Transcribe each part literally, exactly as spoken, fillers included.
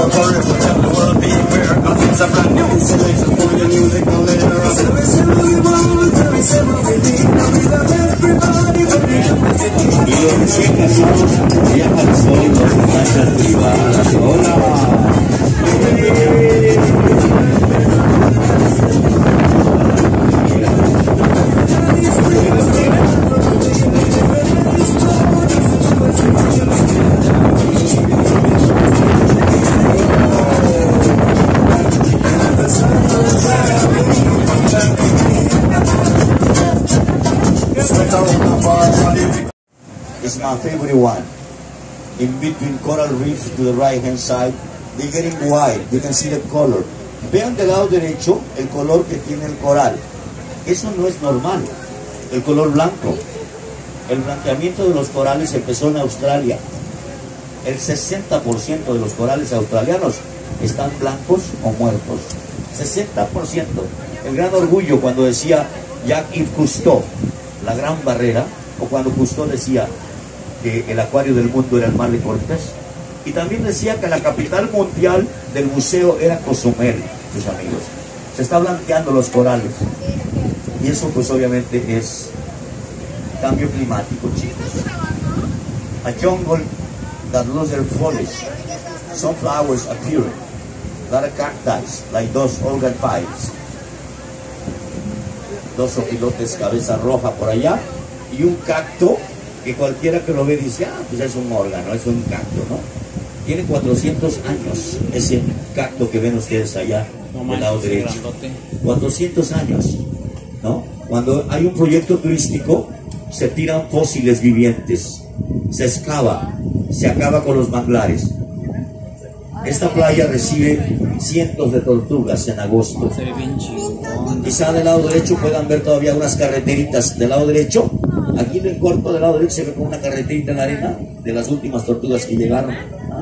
more forever. Tell the world be aware, cause it's a brand new selection for your music no later. So we say what we want, so we say what we need. Now we love everybody when we do what we need. Y lo recién casados viajan solos en casas privadas. Hola. It's my favorite one. In between coral reef to the right hand side, they're getting white. You can see the color. Vean del lado derecho el color que tiene el coral. Eso no es normal. El color blanco. El blanqueamiento de los corales empezó en Australia. El sesenta por ciento de los corales australianos están blancos o muertos. sesenta por ciento. El gran orgullo cuando decía Jacques Cousteau, la gran barrera, o cuando Cousteau decía que el acuario del mundo era el mar de Cortés. Y también decía que la capital mundial del buceo era Cozumel, mis amigos. Se está blanqueando los corales. Y eso pues obviamente es cambio climático, chicos. A jungle that loses foliage. Some flowers appearing. A lot of cacti, like those organ pipes. Dos opilotes cabeza roja por allá. Y un cacto que cualquiera que lo ve dice, ah, pues es un órgano, es un cacto, ¿no? Tiene cuatrocientos años ese cacto que ven ustedes allá no del lado derecho. cuatrocientos años, ¿no? Cuando hay un proyecto turístico, se tiran fósiles vivientes, se excava, se acaba con los manglares. Esta playa recibe cientos de tortugas en agosto. Quizá del lado derecho puedan ver todavía unas carreteritas del lado derecho. Aquí en el corto del lado derecho se ve como una carreterita en la arena de las últimas tortugas que llegaron.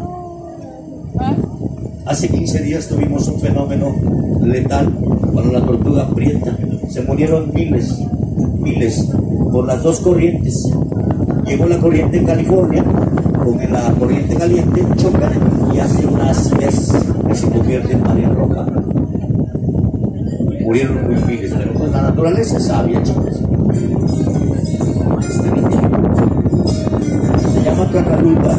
Hace quince días tuvimos un fenómeno letal para la tortuga prieta. Se murieron miles, miles por las dos corrientes. Llegó la corriente en California, con la corriente caliente chocan y hace una acidez que se convierte en marea roja. Murieron muy miles, pero pues la naturaleza es sabia, chicos. Se llama Cacaluta.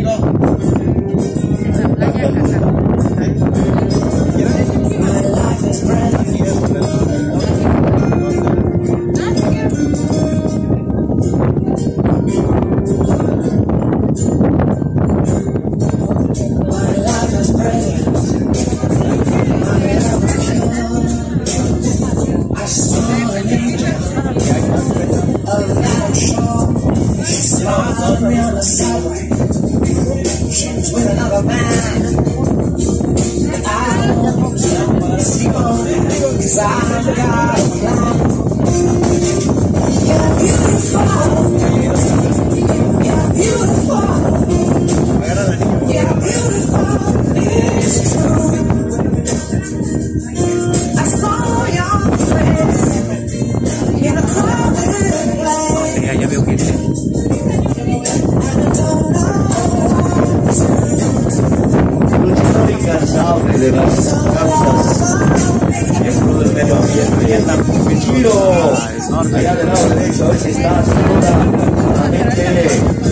De las causas en pro del medio ambiente. Vietnam, Chiro, allá del lado derecho, a ver si está seguramente.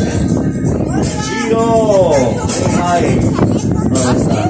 Chiro, ay, no está.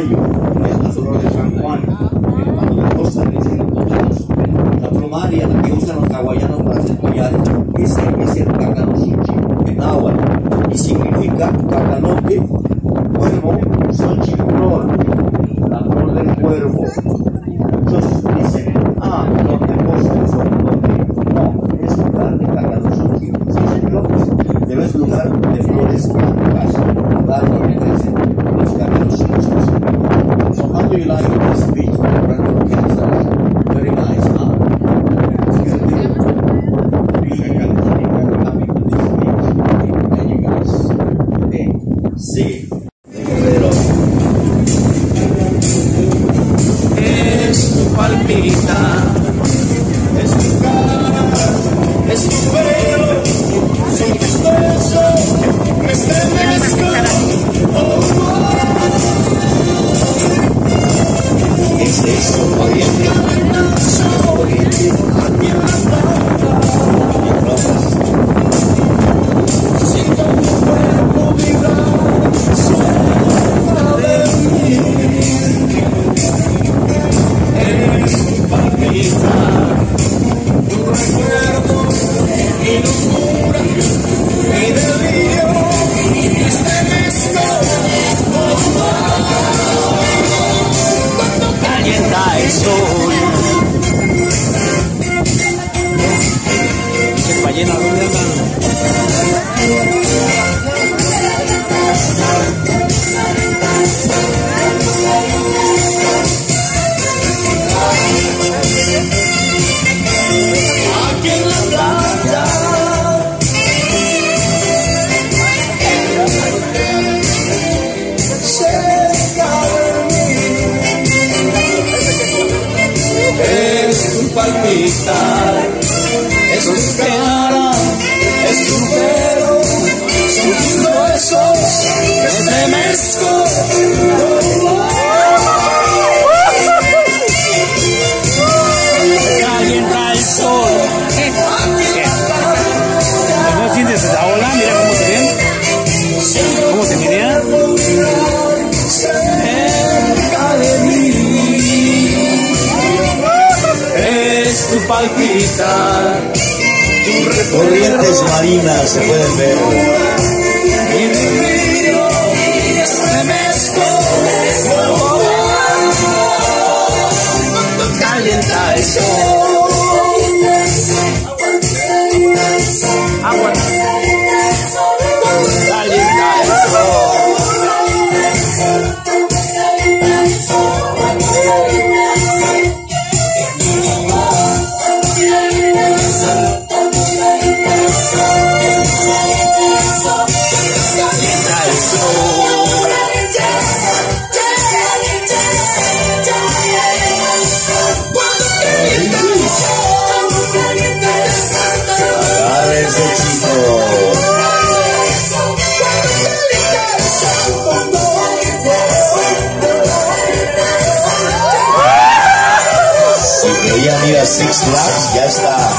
plomayo, que es la flor de San Juan, cuando la costa le dicen entonces, la plomaria, la que usan los hawaianos para hacer collares, ese es el cacanosuchi en náhuatl y significa cacanote, cuervo, xochitl, flor, la flor del cuervo. Muchos dicen, ah, flor de costa, es flor de... No, es lugar de cacanosuchi. Sí, señor, pero es lugar de flores blancas, lugar donde crecen los cacanosuchis. So how do you like this beach, my friend from Kansas? Very nice, huh? It's beautiful. Really happy to this beach. And you guys, okay, see. Pero es tu palpita, es tu cara, es tu pelo, son tus besos, me estremezco. Oh, oh. Es eso, corriente, corriente, aquí en rosas. Siento tu cuerpo vibrar, suena de mí. Eres tu palpita, tu recuerdo, mi locura, mi delirio, me estremezco. Oh, oh. Cuando calienta el sol. Se ballena, ¿dónde andan? Aquí en la playa, cerca de mí, es tu palpitar, es tu cara, es tu pelo, son tus besos, me estremezco. Calienta el sol. ¿No sientes esa ola? Mira cómo se ven. ¿Cómo se miran? Cerca de mí. Es tu palpitar. Corrientes marinas se pueden ver. Y mi brillo estremezco. Calienta el sol. Agua. Calienta el sol. Ya mira Six Flags, ya está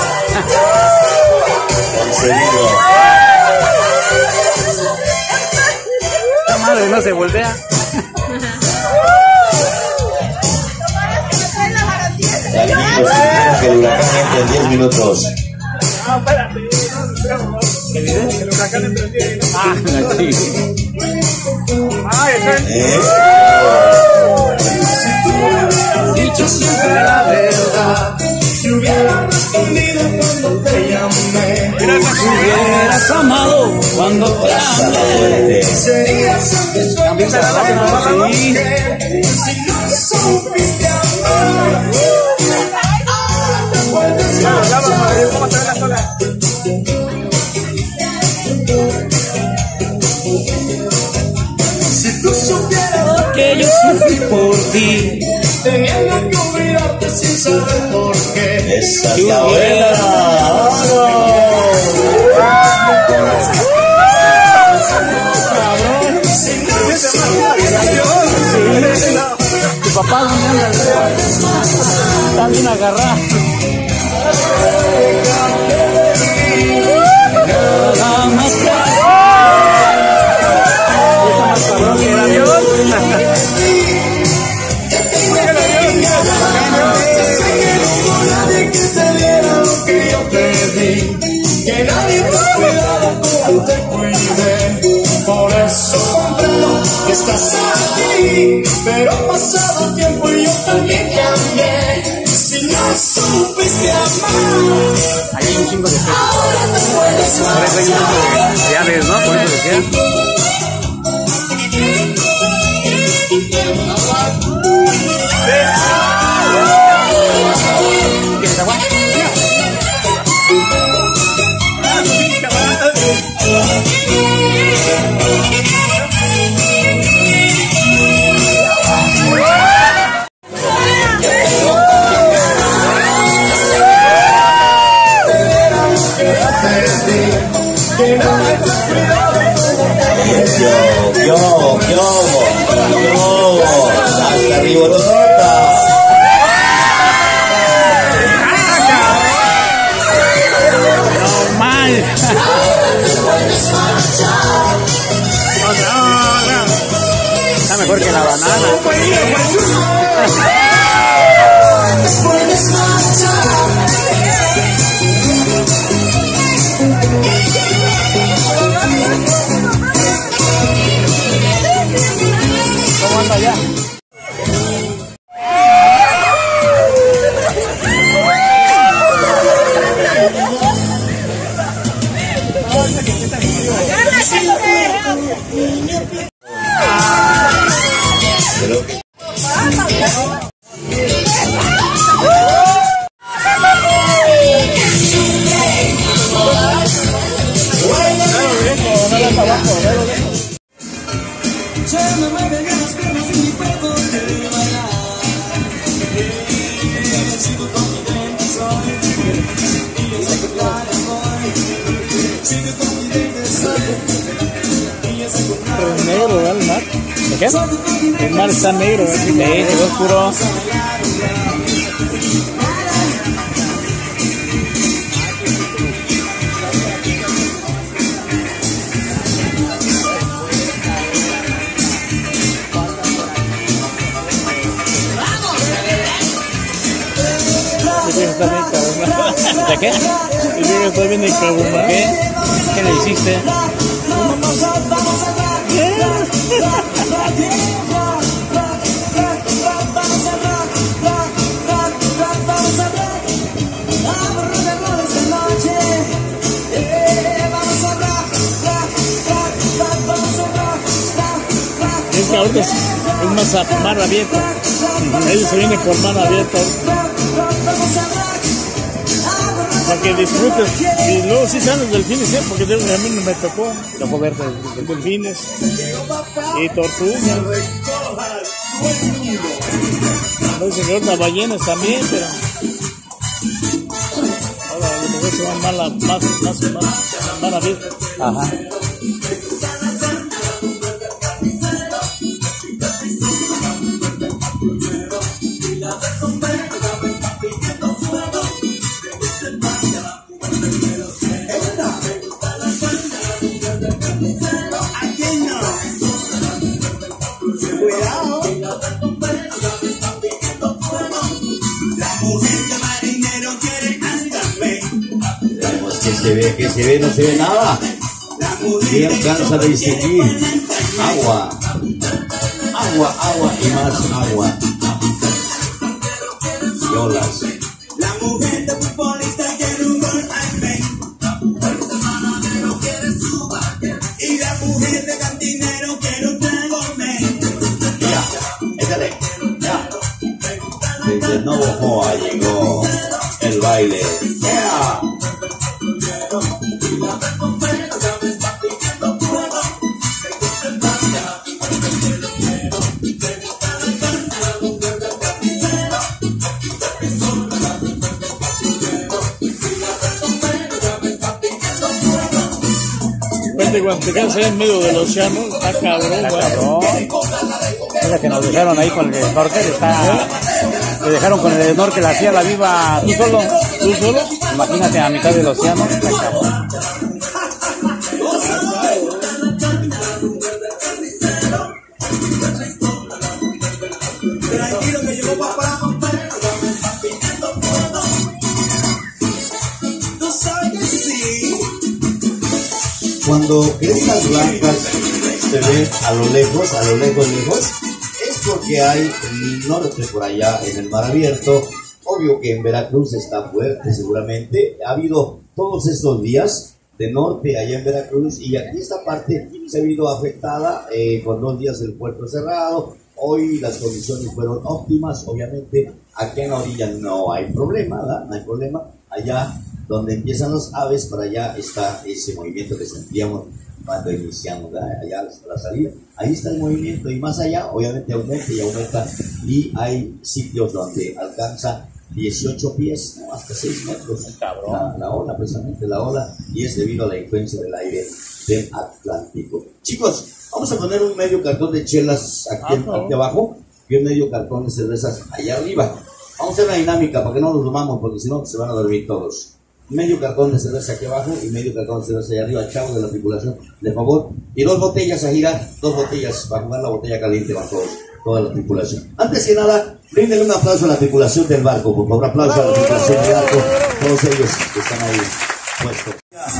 concedido. La madre no se voltea. Tranquilos, que el huracán entra en diez minutos. No, espérate, ¿qué dice? El huracán entra en diez minutos. Ah, sí. Ah, eso es. ¿Eh? Dicho siempre la verdad, si hubiera respondido cuando te llamé, si hubieras amado cuando te amé, serías satisfecho si no supiste amar. Ahora te puedes marchar. ¿Cómo te ven las cosas? Si tú supieras que yo sufrí por ti, teniendo que olvidarte sin saber por qué. Esa es la buena. Tu papá, ¿dónde anda? Está bien agarrado. Nada más que está más cabrón que el avión. pero ha pasado tiempo y yo también cambié. Si no supiste amar, ahí hay un chingo de peso. ahora te puedes Por eso hay un chingo de llaves, ¿no? Por eso decía. ¿Quieres agua? Yo, yo, yo, yo, hasta arriba tu nota. Normal. Está mejor que la banana. ¿Cómo anda ya? Creo que Pero negro, ¿verdad? El mar. ¿De qué? El mar está negro, ¿verdad? Sí, se ve oscuro. ¿De qué? El viejo está bien encabronado. ¿Por qué? ¿Qué le hiciste? Es que ahorita es, es más a mar abierta. Ellos se vienen con mano abierta. Para que disfrutes. Y luego sí salen los delfines, ¿eh? Porque a mí no me tocó. Tocó ver los delfines y tortugas. No dicen que otras ballenas también, pero ahora los mujeres se van mal, más, más, más, más abiertas. Ajá. que se ve, que se ve, no se ve nada. Y alcanza de distinguir agua, agua, agua y más agua. Y olas. La mujer de futbolista quiere un gol al rey. Y la mujer de cantinero quiere un trago men. Ya, échale, ya. Desde Navojoa llegó el baile. Yeah. Cuando te quedas ahí en medio del océano, está cabrón, está cabrón. Esa que nos dejaron ahí con el snorkel, está... Te dejaron con el snorkel así a la viva, tú solo. ¿Tú solo? Imagínate a mitad del océano, está cabrón. Tranquilo que llegó papá. Tú sabes que sí. Cuando crestas blancas se ve a lo lejos, a lo lejos, lejos, es porque hay norte por allá en el mar abierto. Obvio que en Veracruz está fuerte seguramente. Ha habido todos estos días de norte allá en Veracruz y aquí esta parte se ha visto afectada eh, con dos días del puerto cerrado. Hoy las condiciones fueron óptimas, obviamente aquí en la orilla no hay problema, ¿verdad? No hay problema. Allá donde empiezan los aves, para allá está ese movimiento que sentíamos cuando iniciamos, ¿verdad? Allá la salida, ahí está el movimiento y más allá obviamente aumenta y aumenta y hay sitios donde alcanza dieciocho pies, ¿no? Hasta seis metros la, la ola, precisamente la ola, y es debido a la influencia del aire del Atlántico. Chicos, vamos a poner un medio cartón de chelas aquí, ah, aquí abajo y un medio cartón de cervezas allá arriba. Vamos a hacer una dinámica para que no nos durmamos, porque si no se van a dormir todos. Medio cartón de cerveza aquí abajo y medio cartón de cerveza allá arriba, chavos de la tripulación, de favor. Y dos botellas a girar, dos botellas, para jugar la botella caliente para todos, toda la tripulación. Antes que nada, bríndele un aplauso a la tripulación del barco, por favor, aplauso a la tripulación del barco, todos ellos que están ahí puestos.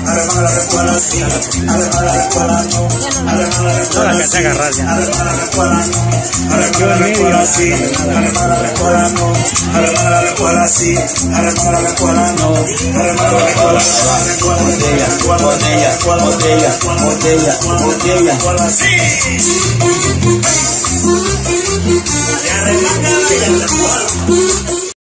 Ahora que se agarra ya. Botella, botella, botella, botella.